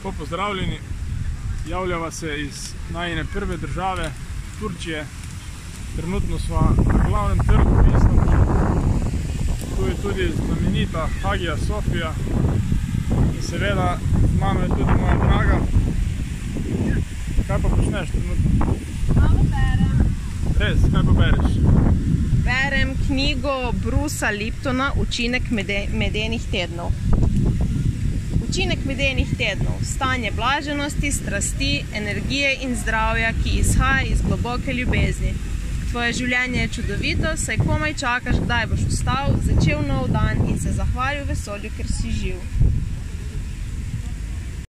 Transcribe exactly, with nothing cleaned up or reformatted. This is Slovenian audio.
Lepo pozdravljeni, javljava se iz najine prve države, Turčije. Trenutno smo na glavnem trgu v Istanbulu. Tu je tudi znamenita Hagia Sofia in seveda z mano je tudi moja draga. Kaj pa počneš trenutno? Malo berem. Res, kaj pa bereš? Berem knjigo Brusa Liptona Učinek medenih tednov. Učinek medenih tednov, stanje blaženosti, strasti, energije in zdravja, ki izhaja iz globoke ljubezni. Tvoje življenje je čudovito, saj komaj čakaš, kdaj boš vstal, začel nov dan in se zahvalil vesolju, ker si živ.